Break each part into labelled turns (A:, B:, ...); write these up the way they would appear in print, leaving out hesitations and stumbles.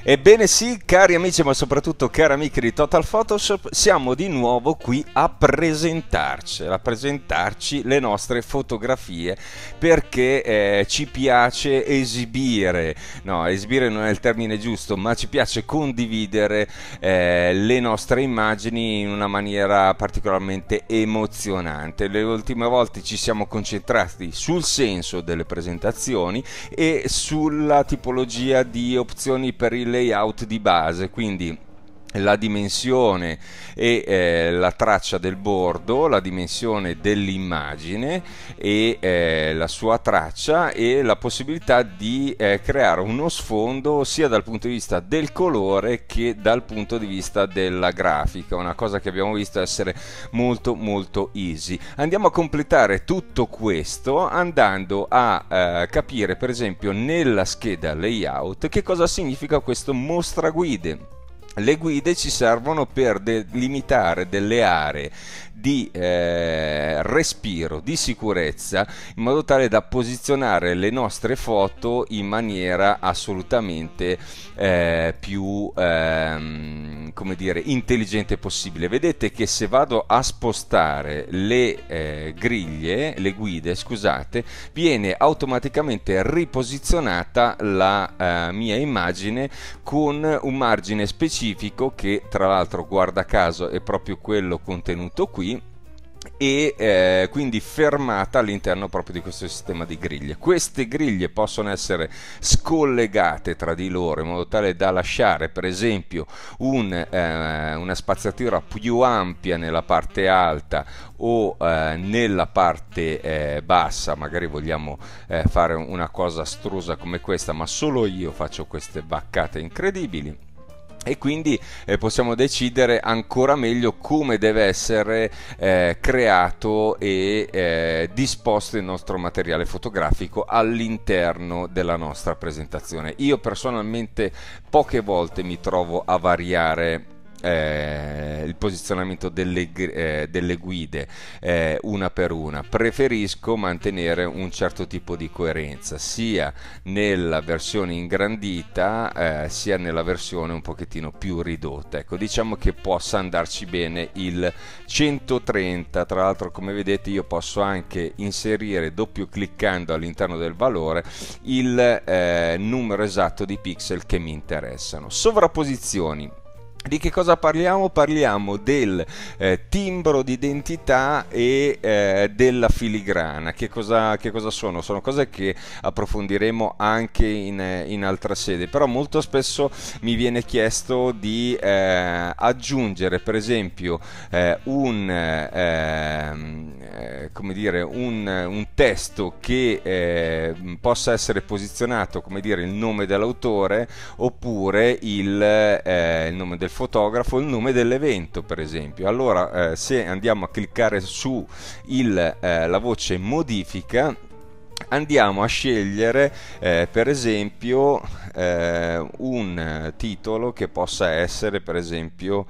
A: Ebbene sì, cari amici, ma soprattutto cari amiche di Total Photoshop, siamo di nuovo qui a presentarci le nostre fotografie perché ci piace esibire, no, esibire non è il termine giusto, ma ci piace condividere le nostre immagini in una maniera particolarmente emozionante. Le ultime volte ci siamo concentrati sul senso delle presentazioni e sulla tipologia di opzioni per il layout di base, quindi la dimensione e la traccia del bordo, la dimensione dell'immagine e la sua traccia e la possibilità di creare uno sfondo sia dal punto di vista del colore che dal punto di vista della grafica, una cosa che abbiamo visto essere molto molto easy. Andiamo a completare tutto questo andando a capire per esempio nella scheda layout che cosa significa questo mostra guide. Le guide ci servono per delimitare delle aree di respiro, di sicurezza, in modo tale da posizionare le nostre foto in maniera assolutamente più come dire, intelligente possibile. Vedete che se vado a spostare le griglie, le guide, scusate, viene automaticamente riposizionata la mia immagine con un margine specifico che tra l'altro guarda caso è proprio quello contenuto qui e quindi fermata all'interno proprio di questo sistema di griglie. Queste griglie possono essere scollegate tra di loro in modo tale da lasciare per esempio una spaziatura più ampia nella parte alta o nella parte bassa. Magari vogliamo fare una cosa astrusa come questa, ma solo io faccio queste baccate incredibili. E quindi possiamo decidere ancora meglio come deve essere creato e disposto il nostro materiale fotografico all'interno della nostra presentazione. Io personalmente poche volte mi trovo a variare il posizionamento delle guide una per una. Preferisco mantenere un certo tipo di coerenza sia nella versione ingrandita sia nella versione un pochettino più ridotta. Ecco, diciamo che possa andarci bene il 130. Tra l'altro, come vedete, io posso anche inserire doppio cliccando all'interno del valore il numero esatto di pixel che mi interessano. Sovrapposizioni. Di che cosa parliamo? Parliamo del timbro d'identità e della filigrana. Che cosa sono? Sono cose che approfondiremo anche in altra sede, però molto spesso mi viene chiesto di aggiungere per esempio come dire, un testo che possa essere posizionato, come dire, il nome dell'autore oppure il nome del fotografo, il nome dell'evento per esempio. Allora se andiamo a cliccare su la voce modifica, andiamo a scegliere per esempio un titolo che possa essere per esempio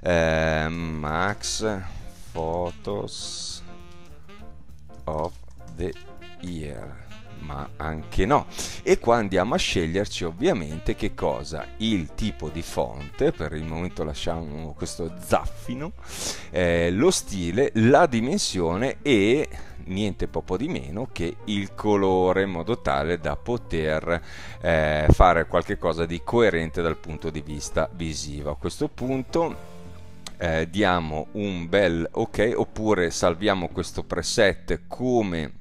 A: Max Photos of the Year, ma anche no. E qua andiamo a sceglierci ovviamente che cosa? Il tipo di fonte, per il momento lasciamo questo zaffino, lo stile, la dimensione e niente poco di meno che il colore, in modo tale da poter fare qualche cosa di coerente dal punto di vista visivo. A questo punto diamo un bel ok, oppure salviamo questo preset come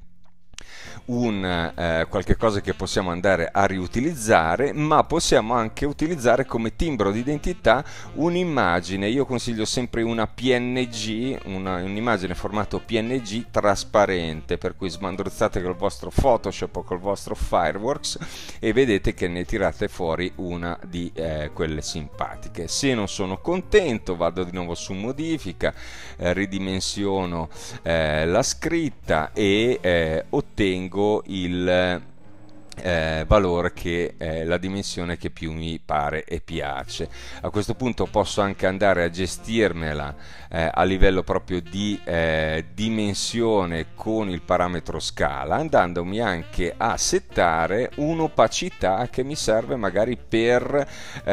A: qualche cosa che possiamo andare a riutilizzare, ma possiamo anche utilizzare come timbro d'identità un'immagine. Io consiglio sempre una PNG, un'immagine formato PNG trasparente, per cui smandrozzate col vostro Photoshop o col vostro Fireworks e vedete che ne tirate fuori una di quelle simpatiche. Se non sono contento vado di nuovo su modifica, ridimensiono la scritta e ottengo valore che è la dimensione che più mi pare e piace. A questo punto posso anche andare a gestirmela a livello proprio di dimensione con il parametro scala, andandomi anche a settare un'opacità che mi serve magari per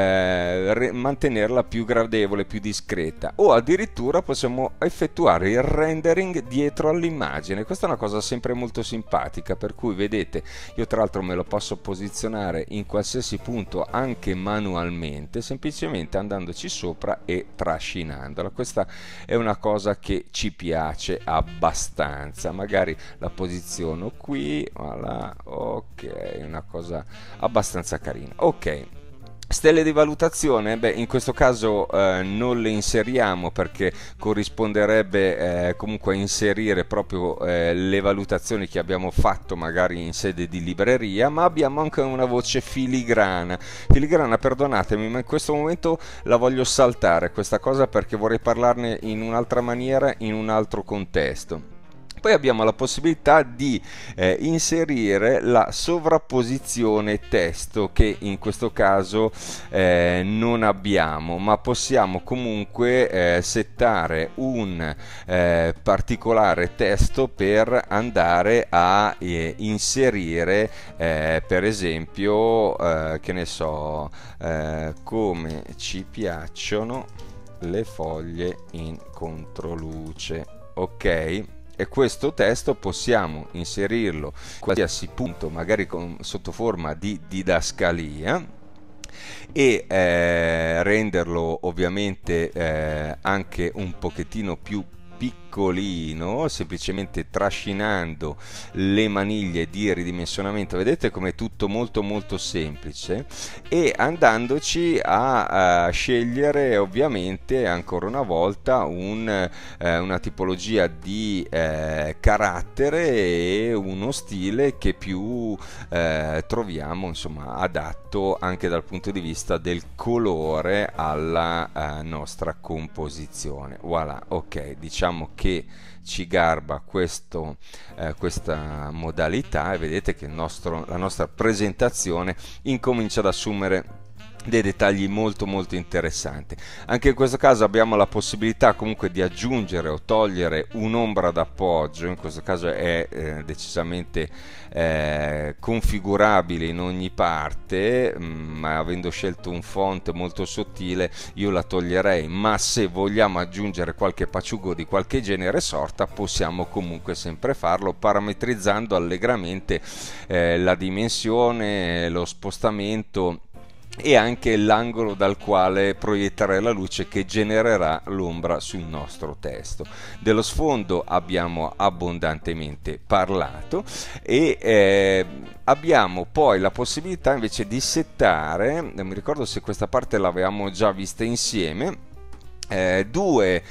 A: mantenerla più gradevole, più discreta, o addirittura possiamo effettuare il rendering dietro all'immagine. Questa è una cosa sempre molto simpatica, per cui vedete, io tra l'altro me lo posso posizionare in qualsiasi punto anche manualmente, semplicemente andandoci sopra e trascinandola. Questa è una cosa che ci piace abbastanza. Magari la posiziono qui, voilà, ok, una cosa abbastanza carina. Ok. Stelle di valutazione, beh, in questo caso non le inseriamo perché corrisponderebbe comunque a inserire proprio le valutazioni che abbiamo fatto magari in sede di libreria, ma abbiamo anche una voce filigrana. Filigrana, perdonatemi, ma in questo momento la voglio saltare questa cosa perché vorrei parlarne in un'altra maniera, in un altro contesto. Poi abbiamo la possibilità di inserire la sovrapposizione testo, che in questo caso non abbiamo, ma possiamo comunque settare un particolare testo per andare a inserire per esempio che ne so, come ci piacciono le foglie in controluce, ok? E questo testo possiamo inserirlo in qualsiasi punto, magari sotto forma di didascalia, e renderlo ovviamente anche un pochettino più piccolino, semplicemente trascinando le maniglie di ridimensionamento. Vedete come è tutto molto molto semplice, e andandoci a scegliere ovviamente ancora una volta una tipologia di carattere e uno stile che più troviamo insomma adatto anche dal punto di vista del colore alla nostra composizione. Voilà, ok, diciamo che ci garba questa modalità, e vedete che la nostra presentazione incomincia ad assumere dei dettagli molto molto interessanti. Anche in questo caso abbiamo la possibilità comunque di aggiungere o togliere un'ombra d'appoggio. In questo caso è decisamente configurabile in ogni parte, ma avendo scelto un font molto sottile io la toglierei, ma se vogliamo aggiungere qualche paciugo di qualche genere e sorta possiamo comunque sempre farlo, parametrizzando allegramente la dimensione, lo spostamento e anche l'angolo dal quale proiettare la luce che genererà l'ombra sul nostro testo. Dello sfondo abbiamo abbondantemente parlato, e abbiamo poi la possibilità invece di settare, non mi ricordo se questa parte l'avevamo già vista insieme, due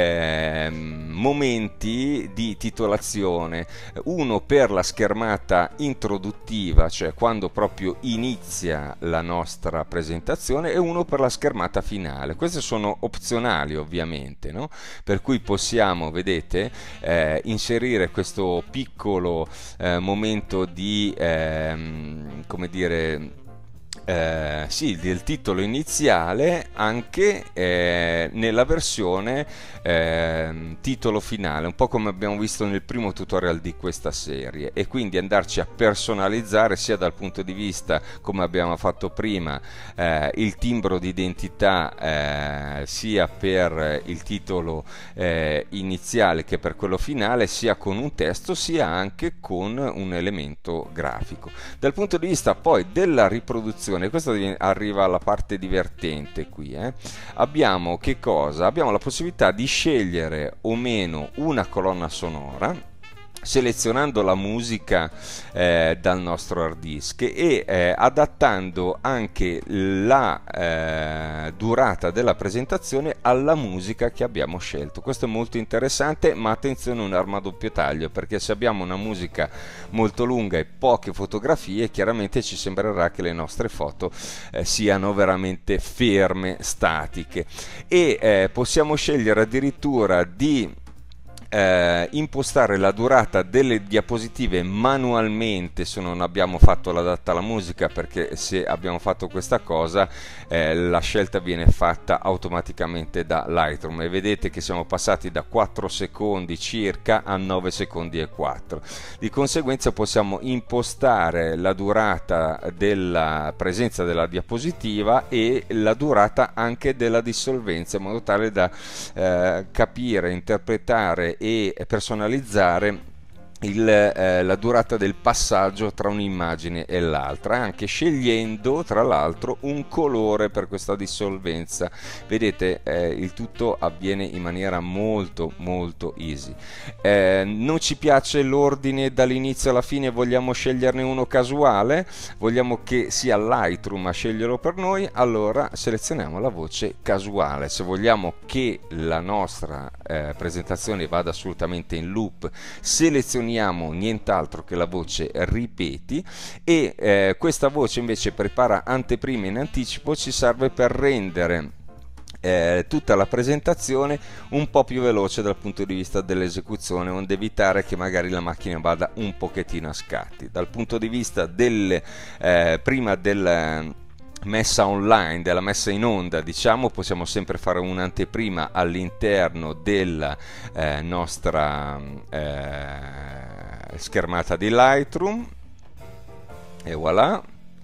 A: momenti di titolazione, uno per la schermata introduttiva, cioè quando proprio inizia la nostra presentazione, e uno per la schermata finale. Queste sono opzionali ovviamente, no? Per cui possiamo, vedete, inserire questo piccolo momento di come dire, sì, del titolo iniziale anche nella versione titolo finale, un po' come abbiamo visto nel primo tutorial di questa serie, e quindi andarci a personalizzare sia dal punto di vista, come abbiamo fatto prima, il timbro d'identità sia per il titolo iniziale che per quello finale, sia con un testo sia anche con un elemento grafico. Dal punto di vista poi della riproduzione, questo arriva alla parte divertente qui, abbiamo che cosa? Abbiamo la possibilità di scegliere o meno una colonna sonora, selezionando la musica dal nostro hard disk, e adattando anche la durata della presentazione alla musica che abbiamo scelto. Questo è molto interessante, ma attenzione, un'arma a doppio taglio, perché se abbiamo una musica molto lunga e poche fotografie, chiaramente ci sembrerà che le nostre foto siano veramente ferme, statiche, e possiamo scegliere addirittura di impostare la durata delle diapositive manualmente se non abbiamo fatto l'adatta alla musica, perché se abbiamo fatto questa cosa la scelta viene fatta automaticamente da Lightroom, e vedete che siamo passati da 4 secondi circa a 9 secondi e 4. Di conseguenza possiamo impostare la durata della presenza della diapositiva e la durata anche della dissolvenza, in modo tale da capire, interpretare e personalizzare la durata del passaggio tra un'immagine e l'altra, anche scegliendo tra l'altro un colore per questa dissolvenza. Vedete, il tutto avviene in maniera molto easy. Non ci piace l'ordine dall'inizio alla fine, vogliamo sceglierne uno casuale, vogliamo che sia Lightroom a sceglierlo per noi, allora selezioniamo la voce casuale. Se vogliamo che la nostra presentazione vada assolutamente in loop, selezioniamo nient'altro che la voce ripeti, e questa voce invece prepara anteprima in anticipo, ci serve per rendere tutta la presentazione un po' più veloce dal punto di vista dell'esecuzione, onde evitare che magari la macchina vada un pochettino a scatti. Dal punto di vista prima del messa online, della messa in onda, diciamo, possiamo sempre fare un'anteprima all'interno della nostra schermata di Lightroom, e voilà.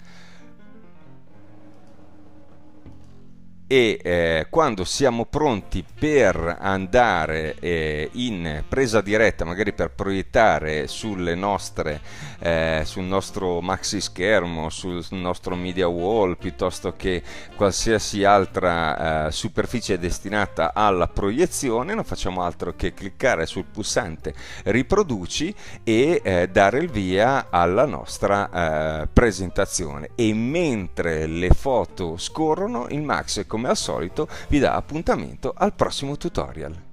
A: E quando siamo pronti per andare in presa diretta, magari per proiettare sul nostro maxi schermo, sul nostro media wall, piuttosto che qualsiasi altra superficie destinata alla proiezione, non facciamo altro che cliccare sul pulsante riproduci e dare il via alla nostra presentazione. E mentre le foto scorrono, il Max, come al solito, vi dà appuntamento al prossimo tutorial.